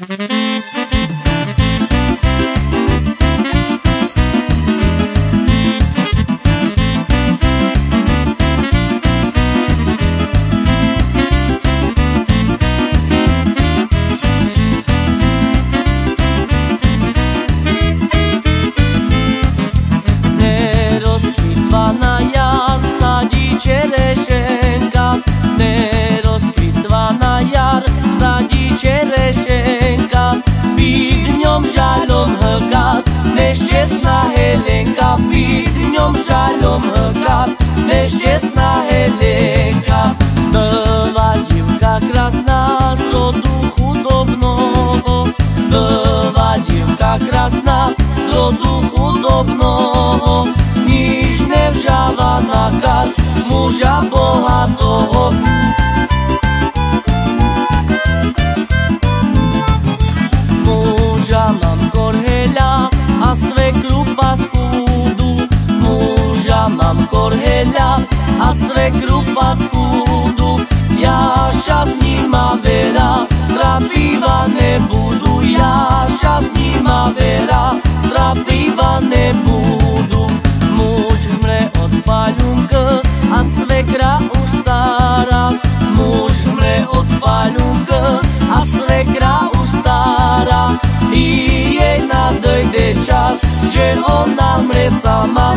Nerozkvitva na jar sadí čerešenka, pí dňom žaľom hlkát, nešťastná Helenka, pí dňom žaľom hlkát, nešťastná Helenka. Byla divka krásná z rodu chudobného, byla divka krásná z rodu chudobného, nič nevžáva na kaz muža bohatého. Muža mám korheľa a svekru paskudu, muža mám korheľa a svekru paskudu, ja ša s nima vera, trapiva nebudu, ja ša s nima vera, trapiva nebudu. Muž mre od paľunka a svekra už stará, muž mre od paľunka a svekra už stará, i jej nadejde čas, že ona mre sama.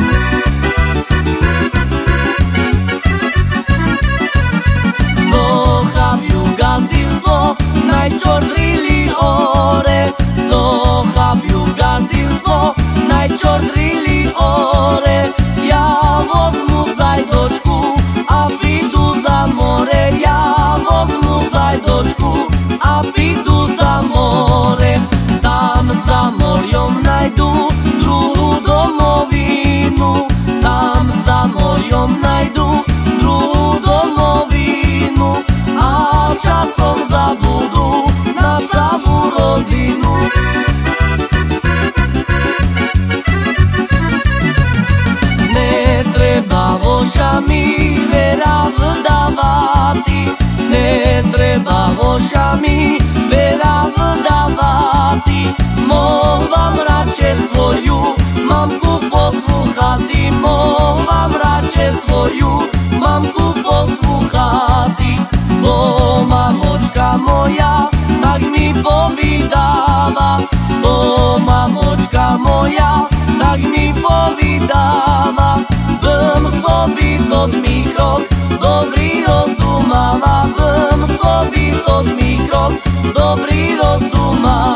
Zocham ju gazdivstvo, najčordrili ore, zocham ju gazdivstvo, najčordrili ore, ja vozmu zajdočku a pidu za more, ja vozmu zajdočku a pidu za more. Tam za morjom najdu druhú domovinu, tam za morjom najdu druhú domovinu a časom zabudú na celú rodinu. Netreba vošami vera vdávati, netreba vošami vera vdávati, mohvam radšej svoju mamku poslúchati, mohvam radšej svoju mamku poslúchati. Bo mamočka moja tak mi povídáva, bo mamočka moja tak mi povídáva, bym sobie tot mi krok dobrý rozdumáva, bym sobie tot mi krok dobrý rozdumáva.